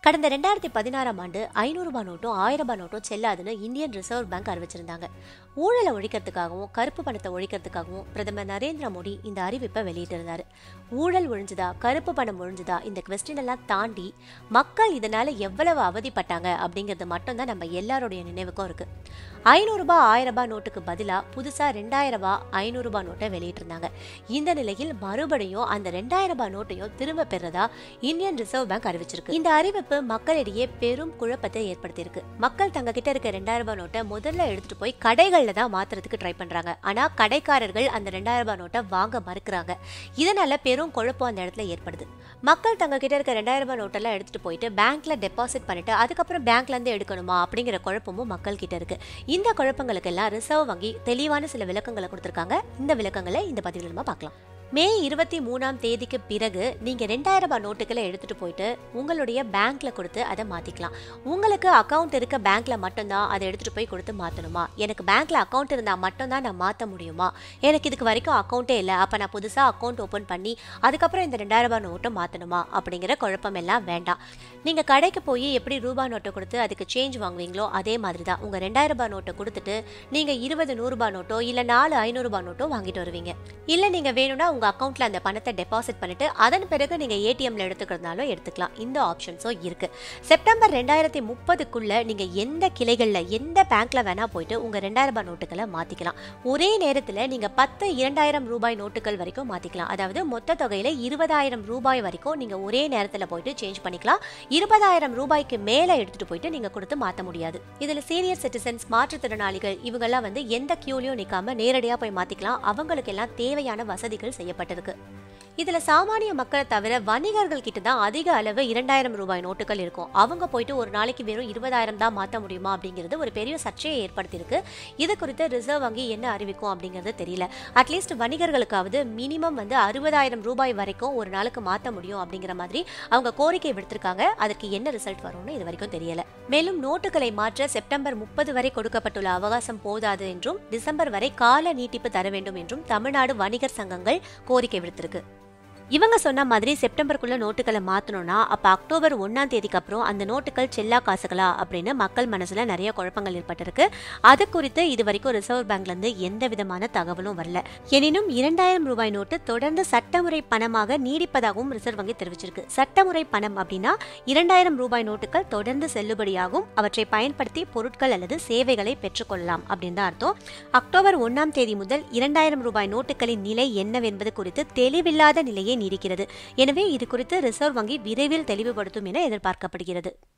கடந்த 2016ஆம் ஆண்டு 500 ரூபாய் நோட்டும் 1000 ரூபாய் நோட்டும் செல்லாதுன்னு இந்தியன் ரிசர்வ் பேங்க் அறிவிச்சிருந்தாங்க. ஊழலை ஒழிக்கிறதுக்காகவும் கருப்பு பணத்தை ஒழிக்கிறதுக்காகவும் பிரதமர் நரேந்திர மோடி இந்த அறிவிப்பை வெளியிட்டிருந்தாரு. ஊழல் ஒழிஞ்சுதா கருப்பு பணம் ஒழிஞ்சுதா இந்த கொஸ்டின் எல்லாம் தாண்டி மக்கள் இதனால எவ்வளவு அவதிப்பட்டாங்க அப்படிங்கிறது மட்டும்தான் நம்ம எல்லாருடைய நினைவுக்கும் இருக்கு. 500 ரூபாய் 1000 ரூபாய் நோட்டுக்கு பதிலா புதுசா 2000 ரூபாய் 500 ரூபாய் நோட்டை வெளியிட்டிருந்தாங்க. இந்த நிலையில் மறுபடியும் அந்த 2000 ரூபாய் நோட்டையும் திரும்ப பெறதா இந்தியன் ரிசர்வ் பேங்க் அறிவிச்சிருக்கு. இந்த அறிவிப்பு மக்களிடையே பெரும் குழப்பத்தை ஏற்படுத்தியிருக்கு. மக்கள் தங்க கிட்ட இருக்க 2000 ரூபாய் நோட்டை முதல்ல எடுத்துட்டு போய் கடைகள்ல தான் மாத்துறதுக்கு ட்ரை பண்றாங்க. ஆனா கடைக்காரர்கள் அந்த 2000 ரூபாய் நோட்டை வாங்க மறுக்கிறாங்க. இதனால பெரும் குழப்பம் அந்த இடத்துல ஏற்படுது. மக்கள் தங்க கிட்ட இருக்க 2000 ரூபாய் நோட்டெல்லாம் எடுத்துட்டு போயிட்டு பேங்க்ல டெபாசிட் பண்ணிட்டு அதுக்கப்புறம் பேங்க்ல இருந்து எடுக்கணுமா அப்படிங்கிற குழப்பமும் மக்கள் கிட்ட இருக்கு. இந்த குழப்பங்களுக்கு எல்லாம் ரிசர்வ் வங்கி தெளிவான சில விளக்கங்களை கொடுத்திருக்காங்க. இந்த விளக்கங்களை இந்த பதிவில் நம்ம பார்க்கலாம். மே 23ஆம் தேதிக்கு பிறகு நீங்க 2000 ரூபாய் நோட்டுகளை எடுத்துட்டு போயிட்டு உங்களுடைய பேங்க்ல கொடுத்து அதை மாத்திக்கலாம். உங்களுக்கு அக்கௌண்ட் இருக்க பேங்க்ல மட்டும்தான் அதை எடுத்துட்டு போய் கொடுத்து மாத்தணுமா? எனக்கு பேங்க்ல அக்கௌண்ட் இருந்தா மட்டும்தான் நான் மாத்த முடியுமா? எனக்கு இதுக்கு வரைக்கும் அக்கௌண்ட்டே இல்லை, அப்ப நான் புதுசா அக்கௌண்ட் ஓபன் பண்ணி அதுக்கப்புறம் இந்த 2000 ரூபாய் நோட்டை மாத்தணுமா அப்படிங்கிற குழப்பம் எல்லாம் வேண்டாம். நீங்க கடைக்கு போய் எப்படி ரூபாய் நோட்டை கொடுத்து அதுக்கு சேஞ்ச் வாங்குவீங்களோ அதே மாதிரி தான் உங்க 2000 ரூபாய் நோட்டை கொடுத்துட்டு நீங்க 20 100 ரூபாய் நோட்டோ இல்ல 4 500 ரூபாய் நோட்டோ வாங்கிட்டு வருவீங்க. இல்ல நீங்க வேணும்னா உங்க அக்கௌண்ட்ல அந்த பணத்தை டெபாசிட் பண்ணிட்டு அதன் பிறகு நீங்க ஏடிஎம்ல எடுத்துக்கிறதுனாலும் எடுத்துக்கலாம். இந்த ஆப்ஷன்ஸும் இருக்கு. செப்டம்பர் 2030க்குள்ள நீங்க எந்த கிளைகள்ல எந்த பேங்க்ல வேணா போயிட்டு உங்க 2000 ரூபாய் நோட்டுகளை மாத்திக்கலாம். ஒரே நேரத்துல நீங்க 10 2000 ரூபாய் நோட்டுகள் வரைக்கும் மாத்திக்கலாம். அதாவது மொத்த தொகையில 20000 ரூபாய் வரைக்கும் நீங்க ஒரே நேரத்துல போயிட்டு சேஞ்ச் பண்ணிக்கலாம். 20000 ரூபாய்க்கு மேல எடுத்துட்டு போயிட்டு நீங்க கொடுத்து மாத்த முடியாது. இதுல சீனியர் சிட்டிசன்ஸ், மாற்றுத்திறனாளிகள் இவங்கெல்லாம் எந்த கியூலயும் நிக்காம நேரடியா போய் மாத்திக்கலாம். அவங்களுக்கு எல்லாம் தேவையான வசதிகள் செய்யப்பட்டிருக்கு. இதுல சாமானிய மக்களை தவிர வணிகர்கள் கிட்ட தான் அதிக அளவு 2000 ரூபாய் நோட்டுகள் இருக்கும். அவங்க போயிட்டு ஒரு நாளைக்கு வெறும் 20000 தான் மாத்த முடியுமா அப்படிங்கிறது ஒரு பெரிய சர்ச்சையை ஏற்படுத்தியிருக்கு. இது குறித்து ரிசர்வ் வங்கி என்ன அறிவிக்கும் அப்படிங்கிறது தெரியல. அட்லீஸ்ட் வணிகர்களுக்காவது மினிமம் 60000 ரூபாய் வரைக்கும் ஒரு நாளுக்கு மாத்த முடியும் அப்படிங்கிற மாதிரி அவங்க கோரிக்கை விடுத்திருக்காங்க. அதற்கு என்ன ரிசல்ட் வரும்னு இது வரைக்கும் தெரியல. மேலும் நோட்டுகளை மாற்ற செப்டம்பர் 30 வரை கொடுக்கப்பட்டுள்ள அவகாசம் போதாது என்றும் டிசம்பர் வரை கால நீட்டிப்பு தர வேண்டும் என்றும் தமிழ்நாடு வணிகர் சங்கங்கள் கோரிக்கை விடுத்திருக்கு. இவங்க சொன்ன மாதிரி செப்டம்பருக்குள்ள நோட்டுகளை மாத்தணும்னா அப்ப அக்டோபர் 1ஆம் தேதிக்கு அப்புறம் அந்த நோட்டுகள் செல்லா காசுகளா அப்படின்னு மக்கள் மனசுல நிறைய குழப்பங்கள் ஏற்பட்டிருக்கு. அது குறித்து இது வரைக்கும் ரிசர்வ் பேங்க்ல இருந்து எந்த விதமான தகவலும் வரல. எனினும் 2000 ரூபாய் நோட்டு தொடர்ந்து சட்டமுறை பணமாக நீடிப்பதாகவும் ரிசர்வ் வங்கி தெரிவிச்சிருக்கு. சட்டமுறை பணம் அப்படின்னா 2000 ரூபாய் நோட்டுகள் தொடர்ந்து செல்லுபடியாகும், அவற்றை பயன்படுத்தி பொருட்கள் அல்லது சேவைகளை பெற்றுக்கொள்ளலாம் அப்படின்னு தான் அர்த்தம். அக்டோபர் 1ஆம் தேதி முதல் 2000 ரூபாய் நோட்டுகளின் நிலை என்னவென்பது குறித்து தெளிவில்லாத நிலையை நீடிக்கிறது. எனவே இது குறித்து ரிசர்வ் வங்கி விரைவில் தெளிவுபடுத்தும் என எதிர்பார்க்கப்படுகிறது.